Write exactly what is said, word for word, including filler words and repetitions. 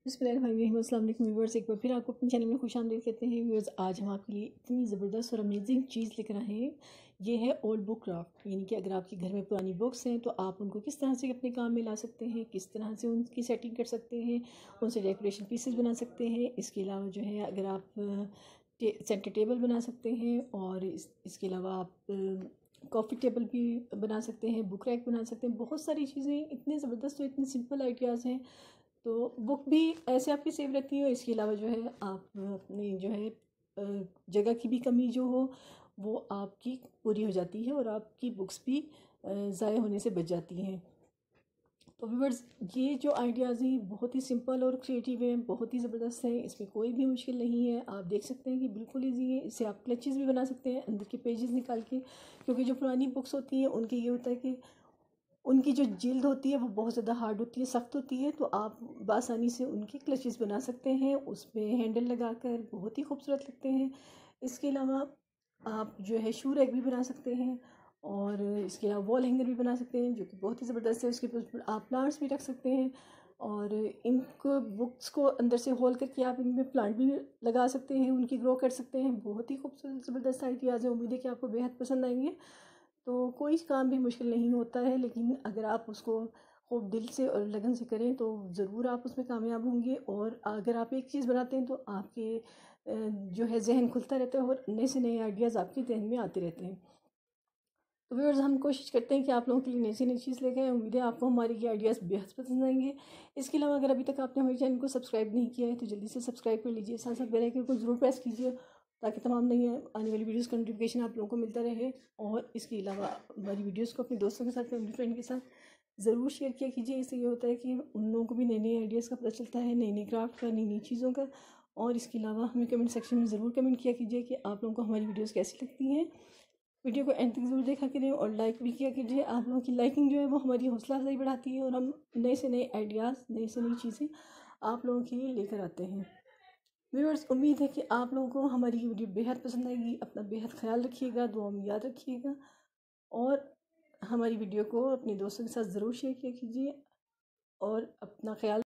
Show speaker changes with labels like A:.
A: अस्सलाम वालेकुम व्यूअर्स, एक बार फिर आपको अपने चैनल में खुश आमदीद कहते हैं। व्यूअर्स, आज हम आपके लिए इतनी ज़बरदस्त और अमेजिंग चीज़ लेकर आए हैं। ये है ओल्ड बुक क्राफ्ट, यानी कि अगर आपके घर में पुरानी बुक्स हैं तो आप उनको किस तरह से अपने काम में ला सकते हैं, किस तरह से उनकी सेटिंग कर सकते हैं, उनसे डेकोरेशन पीसेस बना सकते हैं। इसके अलावा जो है अगर आप टे, सेंटर टेबल बना सकते हैं, और इस, इसके अलावा आप कॉफ़ी टेबल भी बना सकते हैं, बुक रैक बना सकते हैं। बहुत सारी चीज़ें इतने ज़बरदस्त और इतने सिंपल आइडियाज़ हैं। तो बुक भी ऐसे आपकी सेव रहती है। इसके अलावा जो है आप अपनी जो है जगह की भी कमी जो हो वो आपकी पूरी हो जाती है, और आपकी बुक्स भी ज़ाया होने से बच जाती हैं। तो व्यूअर्स, ये जो आइडियाज़ हैं बहुत ही सिंपल और क्रिएटिव हैं, बहुत ही ज़बरदस्त हैं। इसमें कोई भी मुश्किल नहीं है। आप देख सकते हैं कि बिल्कुल ईजी है। इससे आप क्लचेस भी बना सकते हैं अंदर के पेजेस निकाल के, क्योंकि जो पुरानी बुक्स होती हैं उनके ये होता है कि उनकी जो जिल्द होती है वो बहुत ज़्यादा हार्ड होती है, सख्त होती है। तो आप बआसानी से उनके क्लचेस बना सकते हैं, उसमें हैंडल लगाकर बहुत ही खूबसूरत लगते हैं। इसके अलावा आप जो है शू रैक भी बना सकते हैं, और इसके अलावा वॉल हैंगर भी बना सकते हैं जो कि बहुत ही ज़बरदस्त है। उसके ऊपर आप प्लांट्स भी रख सकते हैं, और इनको बुक्स को अंदर से होल करके आप इनमें प्लांट भी लगा सकते हैं, उनकी ग्रो कर सकते हैं। बहुत ही खूबसूरत ज़बरदस्त आइडियाज़ है। उम्मीद है कि आपको बेहद पसंद आएंगे। तो कोई काम भी मुश्किल नहीं होता है, लेकिन अगर आप उसको खूब दिल से और लगन से करें तो ज़रूर आप उसमें कामयाब होंगे। और अगर आप एक चीज़ बनाते हैं तो आपके जो है जहन खुलता रहता है, और नए से नए आइडियाज़ आपके जहन में आते रहते हैं। तो व्यूअर्स, हम कोशिश करते हैं कि आप लोगों के लिए नई से नई चीज़ लेकर आएँ। उम्मीद है आपको हमारे ये आइडियाज़ बेहद पसंद आएंगे। इसके अलावा अगर अभी तक आपने हमारे चैनल को सब्सक्राइब नहीं किया है तो जल्दी से सब्सक्राइब कर लीजिए, साथ साथ बेल आइकन को ज़रूर प्रेस कीजिए, ताकि तमाम नई आने वाली वीडियोज़ का नोटिफिकेशन आप लोगों को मिलता रहे। और इसके अलावा हमारी वीडियोज़ को अपने दोस्तों के साथ, फैमिली फ्रेंड के साथ ज़रूर शेयर किया कीजिए। इससे ये होता है कि उन लोगों को भी नए नए आइडियाज़ का पता चलता है, नई नई क्राफ्ट का, नई नई चीज़ों का। और इसके अलावा हमें कमेंट सेक्शन में ज़रूर कमेंट किया कीजिए कि आप लोगों को हमारी वीडियोज़ कैसी लगती हैं। वीडियो को एंड तक ज़रूर देखा करें और लाइक भी किया कीजिए। आप लोगों की लाइकिंग जो है वो हमारी हौसला अफजाई बढ़ाती है, और हम नए से नए आइडियाज़, नई से नई चीज़ें आप लोगों के लिए लेकर आते हैं। व्यूअर्स, उम्मीद है कि आप लोगों को हमारी वीडियो बेहद पसंद आएगी। अपना बेहद ख्याल रखिएगा, दुआ में याद रखिएगा, और हमारी वीडियो को अपने दोस्तों के साथ ज़रूर शेयर किया कीजिए, और अपना ख्याल